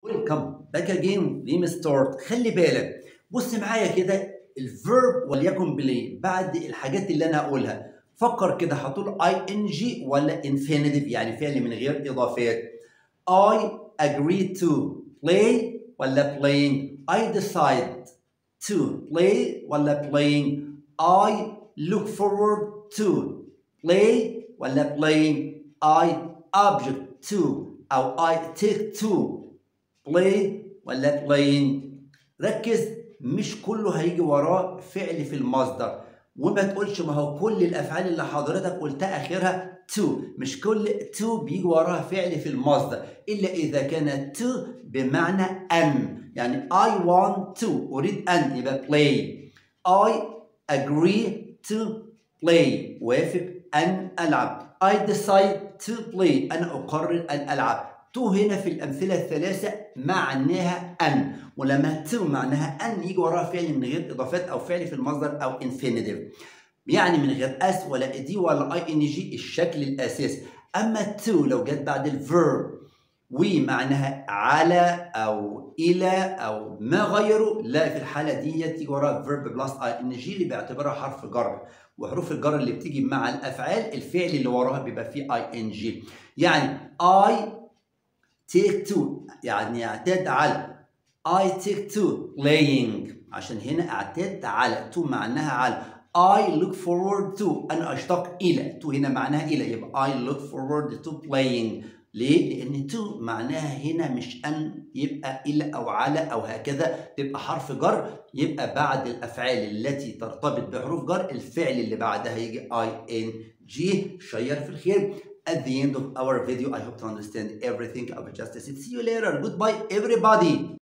Welcome back again. Let ستارت. خلي بالك، بص معايا كده الفيرب وليكن بلاي بعد الحاجات اللي انا هقولها. فكر كده، هتقول ing ولا infinitive يعني فعل من غير اضافات. I agree to play ولا playing. I decide to play ولا playing. I look forward to play ولا playing. I object to أو I take to play ولا playing. ركز، مش كله هيجي وراه فعل في المصدر، وما تقولش ما هو كل الافعال اللي حضرتك قلتها اخرها to. مش كل to بيجي وراها فعل في المصدر الا اذا كانت to بمعنى ان. يعني I want to اريد ان يبقى play. I agree to play وافق ان العب. I decide to play انا اقرر ان العب. تو هنا في الأمثلة الثلاثة معناها أن، ولما تو معناها أن يجي وراها فعل من غير إضافات أو فعل في المصدر أو infinitive، يعني من غير أس ولا دي ولا اي ان جي الشكل الأساسي. أما تو لو جت بعد الفيرب ومعناها على أو إلى أو ما غيره، لا، في الحالة دي تيجي وراها فيرب بلس اي ان جي اللي بيعتبرها حرف جر، وحروف الجر اللي بتيجي مع الأفعال الفعل اللي وراها بيبقى فيه اي ان جي. يعني I take to يعني اعتاد على. I take to playing عشان هنا اعتاد على. to معناها على. I look forward to أنا أشتاق إلى. to هنا معناها إلى، يبقى I look forward to playing. ليه؟ لأن to معناها هنا مش أن، يبقى إلى أو على أو هكذا، تبقى حرف جر، يبقى بعد الأفعال التي ترتبط بحروف جر الفعل اللي بعدها يجي ing. شير في الخير. At the end of our video, I hope to understand everything about justice. See you later. Goodbye, everybody.